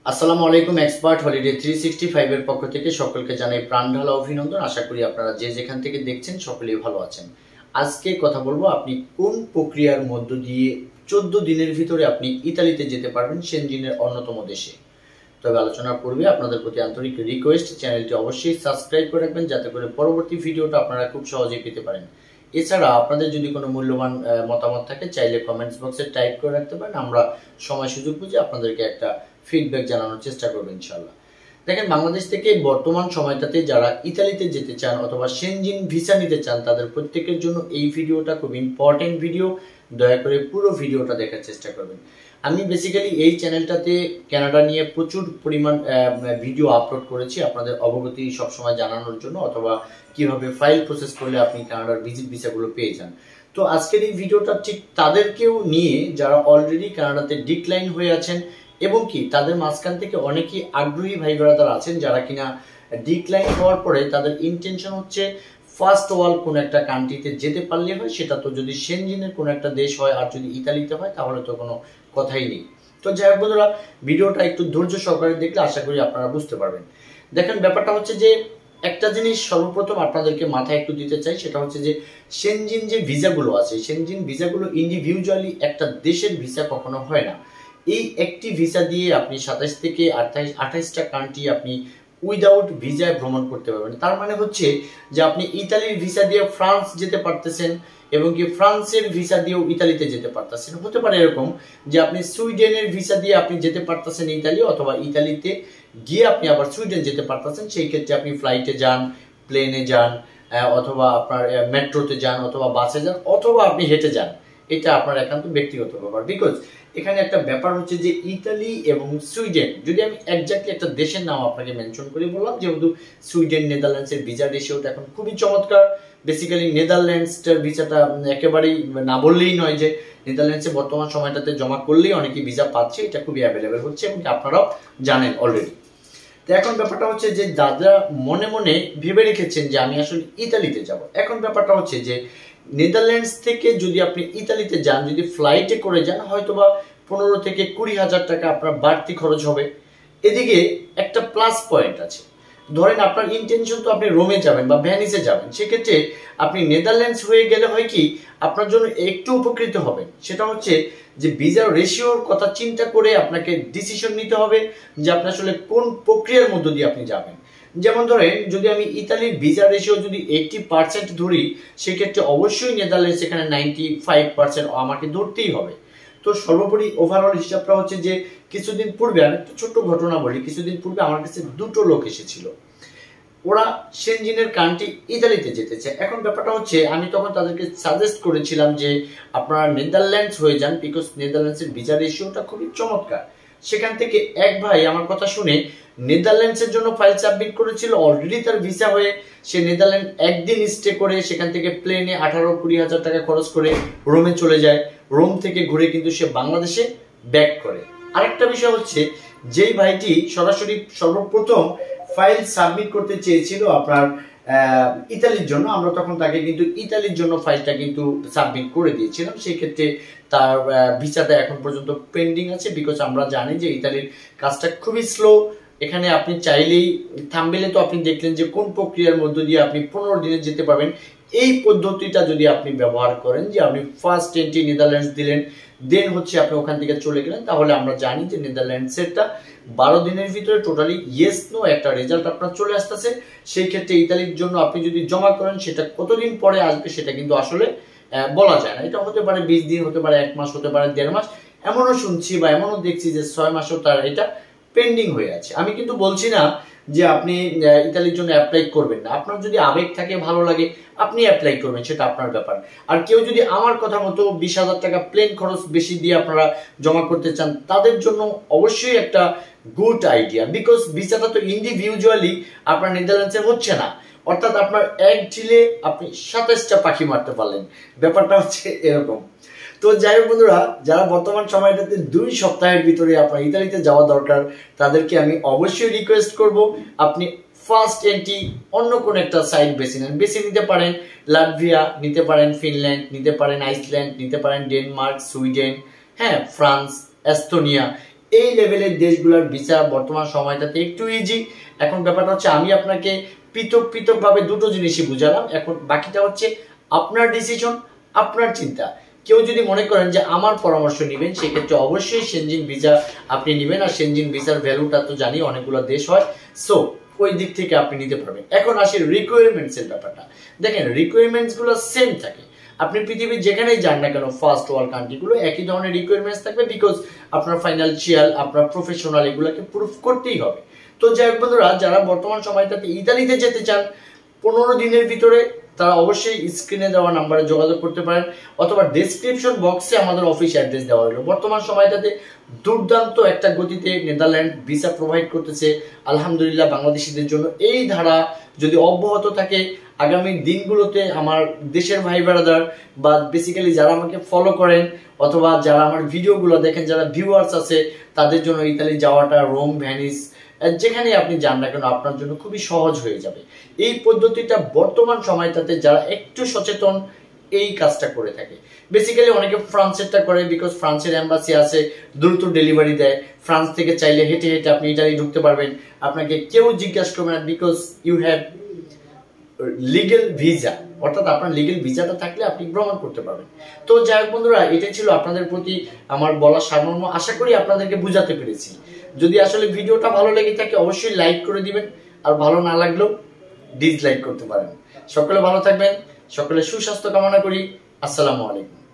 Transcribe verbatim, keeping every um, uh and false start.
আসসালামু আলাইকুম। Expert holiday three sixty five এর পক্ষ থেকে সকলকে জানাই প্রাণঢালা অভিনন্দন। আশা করি আপনারা যে যেখান থেকে দেখছেন সকলেই ভালো আছেন। আজকে কথা বলবো আপনি কোন প্রক্রিয়ার মধ্য দিয়ে চোদ্দ দিনের ভিতরে আপনি ইতালিতে যেতে পারবেন, সেনজেনের অন্যতম দেশে। তবে আলোচনার পূর্বে আপনাদের প্রতি আন্তরিক রিকোয়েস্ট, চ্যানেলটি অবশ্যই সাবস্ক্রাইব করে রাখবেন যাতে করে পরবর্তী ভিডিওটা আপনারা খুব সহজেই পেতে পারেন। এছাড়া আপনাদের যদি কোনো মূল্যবান মতামত থাকে চাইলে কমেন্টস বক্সে টাইপ করে রাখতে পারেন। আমরা সময় সুযোগ বুঝে আপনাদেরকে একটা ফিডব্যাক জানানোর চেষ্টা করবো ইনশাল্লাহ। দেখেন, বাংলাদেশ থেকে বর্তমান সময়টাতে যারা ইতালিতে যেতে চান অথবা সেনজেন ভিসা নিতে চান তাদের প্রত্যেকের জন্য এই ভিডিওটা খুব ইম্পর্টেন্ট ভিডিও। দয়া করে পুরো ভিডিওটা দেখার চেষ্টা করবেন। আমি বেসিক্যালি এই চ্যানেলটাতে কানাডা নিয়ে প্রচুর পরিমাণ ভিডিও আপলোড করেছি আপনাদের অবগতি সবসময় জানানোর জন্য, অথবা কিভাবে ফাইল প্রসেস করলে আপনি কানাডার ভিজিট ভিসাগুলো পেয়ে যান। তো আজকের এই ভিডিওটা ঠিক তাদেরকেও নিয়ে যারা অলরেডি কানাডাতে ডিক্লাইন হয়ে আছেন এবং কি তাদের মাঝখান থেকে অনেকেই আগ্রহী ভাই ব্রাদার আছেন যারা কিনা ডিক্লাইন হওয়ার পরে তাদের ইন্টেনশন হচ্ছে ফার্স্ট ওয়ার্ল্ড কোন একটা কান্ট্রিতে যেতে পারলে হয়, সেটা তো যদি সেনজেনের কোন একটা দেশ হয় আর যদি ইতালিতে হয় তাহলে তো কোনো কথাই নেই। তো যাই হোক বন্ধুরা, ভিডিওটা একটু ধৈর্য সহকারে দেখলে আশা করি আপনারা বুঝতে পারবেন। দেখেন, ব্যাপারটা হচ্ছে যে একটা জিনিস সর্বপ্রথম আপনাদেরকে মাথায় একটু দিতে চাই, সেটা হচ্ছে যে সেনজেন যে ভিসাগুলো আছে, সেনজেন ভিসাগুলো ইন্ডিভিজুয়ালি একটা দেশের ভিসা কখনো হয় না। এই একটি ভিসা দিয়ে আপনি সাতাইশ থেকে আঠাইশ আঠাইশটা কান্ট্রি আপনি উইদাউট ভিসায় ভ্রমণ করতে পারবেন। তার মানে হচ্ছে যে আপনি ইতালির ভিসা দিয়ে ফ্রান্স যেতে পারতেছেন এবং কি ফ্রান্সের ভিসা দিয়েও ইতালিতে যেতে পারতেছেন। হতে পারে এরকম যে আপনি সুইডেনের ভিসা দিয়ে আপনি যেতে পারতেছেন ইতালি, অথবা ইতালিতে গিয়ে আপনি আবার সুইডেন যেতে পারতেছেন। সেই ক্ষেত্রে আপনি ফ্লাইটে যান, প্লেনে যান, অথবা আপনার মেট্রোতে যান, অথবা বাসে যান, অথবা আপনি হেঁটে যান। এটা আপনার একান্ত ব্যক্তিগত ব্যাপার। বিকজ এখানে একটা ব্যাপার হচ্ছে যে ইতালি এবং সুইডেন, যদি আমি একজাক্টলি একটা দেশের নাম আপনাকে মেনশন করে বললাম, যেহেতু সুইডেন নেদারল্যান্ডসের ভিসা রেশিওটা এখন খুবই চমৎকার। বেসিক্যালি নেদারল্যান্ডসটার ভিসাটা একেবারেই না বললেই নয় যে নেদারল্যান্ডসে বর্তমান সময়টাতে জমা করলেই অনেকেই ভিসা পাচ্ছে, এটা খুবই অ্যাভেলেবেল হচ্ছে এবং আপনারাও জানেন অলরেডি। তো এখন ব্যাপারটা হচ্ছে যে দাদা মনে মনে ভেবে রেখেছেন যে আমি আসলে ইতালিতে যাব। এখন ব্যাপারটা হচ্ছে যে নেদারল্যান্ডস থেকে যদি আপনি ইতালিতে যান, যদি ফ্লাইটে করে যান, হয়তোবা পনেরো থেকে কুড়ি হাজার টাকা আপনার বাড়তি খরচ হবে। এদিকে একটা প্লাস পয়েন্ট আছে, ধরেন আপনার ইন্টেনশন তো আপনি রোমে যাবেন বা ভ্যানিসে যাবেন, সেক্ষেত্রে আপনি নেদারল্যান্ডস হয়ে গেলে হয় কি আপনার জন্য একটু উপকৃত হবেন। সেটা হচ্ছে যে ভিসার রেশিওর কথা চিন্তা করে আপনাকে ডিসিশন নিতে হবে যে আপনি আসলে কোন প্রক্রিয়ার মধ্য দিয়ে আপনি যাবেন। যেমন ধরেন, যদি আমি ইতালির ভিসা রেশিও যদি এইটটি পার্সেন্ট ধরি, সেক্ষেত্রে অবশ্যই নেদারল্যান্ডস এখানে নাইনটি ফাইভ পার্সেন্ট আমাকে ধরতেই হবে। তো সর্বোপরি ওভারঅল হিসাবটা হচ্ছে যে কিছুদিন পূর্বে আমি একটা ছোট্ট ঘটনা বলি। কিছুদিন পূর্বে আমার কাছে দুটো লোক এসেছিল, ওরা সেনজেনের কান্ট্রি ইতালিতে যেতে চায়। এখন ব্যাপারটা হচ্ছে আমি তখন তাদেরকে সাজেস্ট করেছিলাম যে আপনারা নেদারল্যান্ডস হয়ে যান, বিকজ নেদারল্যান্ডসের ভিসা রেশিওটা খুবই চমৎকার। সেখান থেকে এক ভাই আমার কথা শুনে নেদারল্যান্ডসের জন্য ফাইল সাবমিট করেছিল, অলরেডি তার ভিসা হয়ে সে নেদারল্যান্ড একদিন স্টে করে সেখান থেকে প্লেনে আঠারো কুড়ি হাজার টাকা খরচ করে রোমে চলে যায়। রোম থেকে ঘুরে কিন্তু সে বাংলাদেশে ব্যাক করে। আরেকটা বিষয় হচ্ছে, যেই ভাইটি সরাসরি সর্বপ্রথম ফাইল সাবমিট করতে চেয়েছিল আপনার ইতালির জন্য, আমরা তখন তাকে কিন্তু ইতালির জন্য ফাইলটা কিন্তু সাবমিট করে দিয়েছিলাম। সেই ক্ষেত্রে তার ভিসাটা এখন পর্যন্ত পেন্ডিং আছে, বিকজ আমরা জানি যে ইতালির কাজটা খুবই স্লো। এখানে আপনি চাইলেই থাম্বনেলে তো আপনি দেখলেন যে কোন প্রক্রিয়ার মধ্য দিয়ে আপনি পনেরো দিনে যেতে পারবেন। এই পদ্ধতিটা যদি আপনি ব্যবহার করেন যে আপনি ফার্স্ট এন্ট্রি নেদারল্যান্ডস দিলেন, দেন হচ্ছে আপনি ওখান থেকে চলে গেলেন, তাহলে আমরা জানি যে নেদারল্যান্ডসেরটা বারো দিনের ভিতরে টোটালি ইয়েস নো একটা রেজাল্ট আপনার চলে আসতেছে। সেই ক্ষেত্রে ইতালির জন্য আপনি যদি জমা করেন, সেটা কতদিন পরে আসবে সেটা কিন্তু আসলে বলা যায় না। এটা হতে পারে বিশ দিন, হতে পারে এক মাস, হতে পারে দেড় মাস। এমনও শুনছি বা এমনও দেখছি যে ছয় মাসও তার এটা পেন্ডিং হয়ে আছে। আমি কিন্তু বলছি না যে আপনি ইতালির জন্য অ্যাপ্লাই করবেন না। আপনার যদি আবেগ থাকে, ভালো লাগে, আপনি অ্যাপ্লাই করবেন, সেটা আপনার ব্যাপার। আর কেউ যদি আমার কথা মতো বিশ হাজার টাকা প্লেন খরচ বেশি দিয়ে আপনারা জমা করতে চান, তাদের জন্য অবশ্যই একটা গুড আইডিয়া, বিকজ ভিসাটা তো ইন্ডিভিজুয়ালি আপনার নেদারল্যান্ডসে হচ্ছে না। অর্থাৎ আপনার এক ঢিলে আপনি সাতাইশটা পাখি মারতে পারলেন, ব্যাপারটা হচ্ছে এরকম। তো যাই হোক বন্ধুরা, যারা বর্তমান সময়টাতে দুই সপ্তাহের ভিতরে আপনার ইতালিতে যাওয়া দরকার, তাদেরকে আমি অবশ্যই রিকোয়েস্ট করব আপনি ফার্স্ট এন্ট্রি অন্য কোন একটা সাইট বেছে নেন। বেছে নিতে পারেন লাটভিয়া, নিতে পারেন ফিনল্যান্ড, নিতে পারেন আইসল্যান্ড, নিতে পারেন ডেনমার্ক, সুইডেন, হ্যাঁ ফ্রান্স, এস্তোনিয়া। এই লেভেলের দেশগুলোর ভিসা বর্তমান সময়টাতে একটু ইজি। এখন ব্যাপারটা হচ্ছে আমি আপনাকে পৃথক পৃথক ভাবে দুটো জিনিসই বুঝালাম, এখন বাকিটা হচ্ছে আপনার ডিসিশন, আপনার চিন্তা। কেউ যদি মনে করেন যে আমার পরামর্শ নেবেন, সেক্ষেত্রে অবশ্যই সেনজিন ভিসা আপনি নেবেন। আর সেনজিন ভিসার ভ্যালুটা তো জানি, অনেকগুলো দেশ হয়, সো ওই দিক থেকে আপনি নিতে পারবেন। এখন আসে রিকোয়ারমেন্টস এর ব্যাপারটা। দেখেন রিকোয়ারমেন্টস গুলো সেম থাকে, আপনি পৃথিবীর যেখানেই যান না কেন, ফার্স্ট ওয়ার্ল্ড কান্ট্রিগুলো একই ধরনের রিকোয়ারমেন্টস থাকবে, বিকজ আপনার ফাইন্যান্সিয়াল, আপনার প্রফেশনাল এগুলোকে প্রুফ করতেই হবে। তো যাই হোক বন্ধুরা, যারা বর্তমান সময়টাতে ইতালিতে যেতে চান পনেরো দিনের ভিতরে, তারা অবশ্যই স্ক্রিনে দেওয়া নাম্বারে যোগাযোগ করতে পারেন, অথবা ডেসক্রিপশন বক্সে আমাদের অফিস অ্যাড্রেস দেওয়া হলো। বর্তমান সময়টাতে দুর্দান্ত একটা গতিতে নেদারল্যান্ড ভিসা প্রোভাইড করতেছে আলহামদুলিল্লাহ বাংলাদেশিদের জন্য। এই ধারা যদি অব্যাহত থাকে আগামী দিনগুলোতে, আমার দেশের ভাই ব্রাদার বা বেসিক্যালি যারা আমাকে ফলো করেন অথবা যারা আমার ভিডিওগুলো দেখেন, যারা ভিউয়ার্স আছে, তাদের জন্য ইতালি যাওয়াটা, রোম, ভ্যানিস, যেখানে আপনি যান না কেন আপনার জন্য খুবই সহজ হয়ে যাবে। এই পদ্ধতিটা বর্তমান সময়টাতে যারা একটু সচেতন এই কাজটা করে থাকে। বেসিক্যালি অনেকে ফ্রান্সেরটা করে, বিকজ ফ্রান্সের এম্বাসি আছে, দ্রুত ডেলিভারি দেয়। ফ্রান্স থেকে চাইলে হেঁটে হেঁটে আপনি ইটালি ঢুকতে পারবেন, আপনাকে কেউ জিজ্ঞাসা করবে না, because you have legal visa, অর্থাৎ আপনার লিগেল ভিসাটা থাকলে আপনি ভ্রমণ করতে পারবেন। তো যাই হোক বন্ধুরা, এটাই ছিল আপনাদের প্রতি আমার বলার সারমর্ম। আশা করি আপনাদেরকে বুঝাতে পেরেছি। যদি আসলে ভিডিওটা ভালো লেগে থাকে অবশ্যই লাইক করে দিবেন, আর ভালো না লাগলেও ডিসলাইক করতে পারেন। সকলে ভালো থাকবেন, সকলে সুস্বাস্থ্য কামনা করি। আসসালামু আলাইকুম।